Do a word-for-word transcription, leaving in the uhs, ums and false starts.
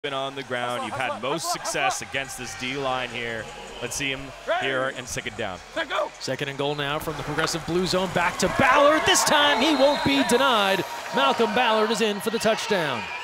been on the ground. You've had most success against this D-line here. Let's see him here and second down. Second and goal now from the Progressive Blue Zone. Back to Ballard. This time he won't be denied. Malcolm Ballard is in for the touchdown.